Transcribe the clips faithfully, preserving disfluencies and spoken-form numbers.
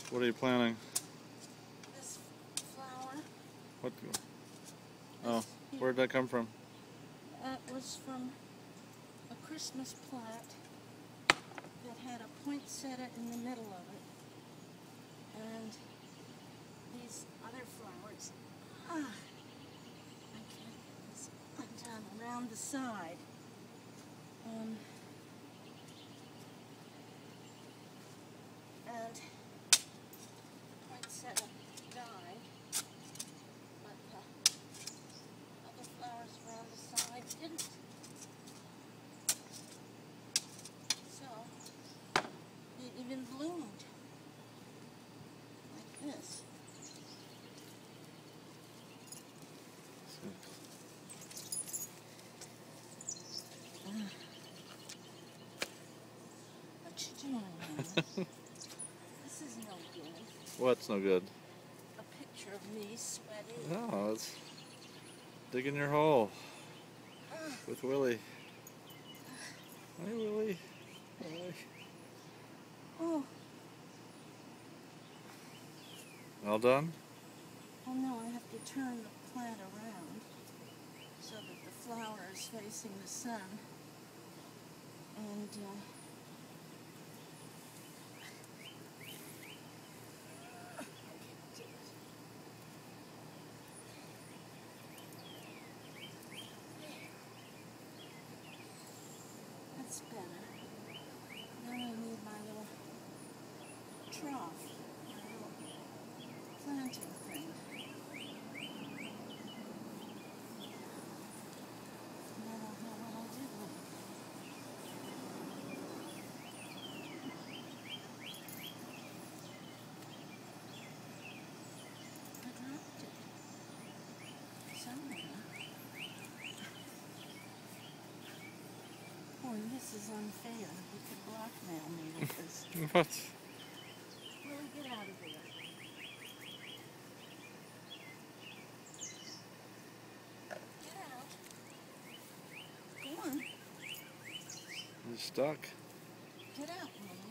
What are you planting? This flower. What? Oh, where did that come from? That was from a Christmas plant that had a poinsettia in the middle of it. And these other flowers, ah, I can't get this undone, around the side. Um, and poinsettia died, but the other flowers around the side didn't. So, it even bloomed like this. Uh, what you doing, man? This is no good. What's no good? A picture of me sweating. No, it's digging your hole Uh, with Willie. Hi, Willie. Hi. oh, All done? oh no, I have to turn the plant around so that the flower is facing the sun. And uh, that's better. Now I need my little trough, my little planting thing. And I don't know what I'll do with it. I dropped it somewhere. Boy, this is unfair. You could blackmail me with this. What? Willie, get out of there. Get out. Go on. You stuck? Get out, Willie.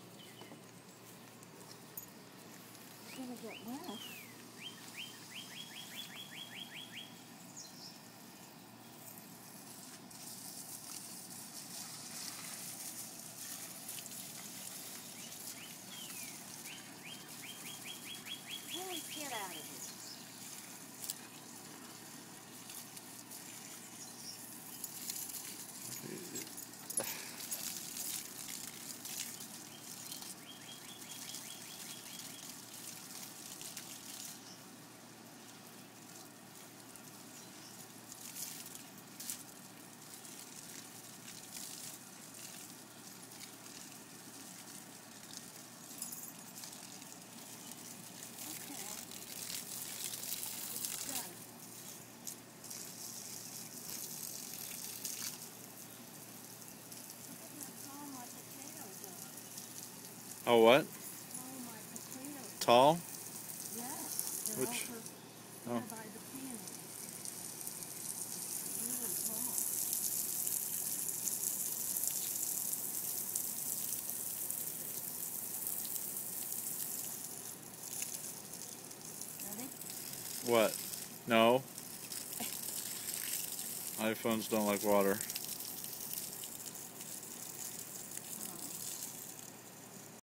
You're gonna get wet. Willie, get out of here. Oh, what? Oh, my potatoes. Tall? Yes. They're Which? over Oh. by the peony. Really tall. Ready? What? No. iPhones don't like water.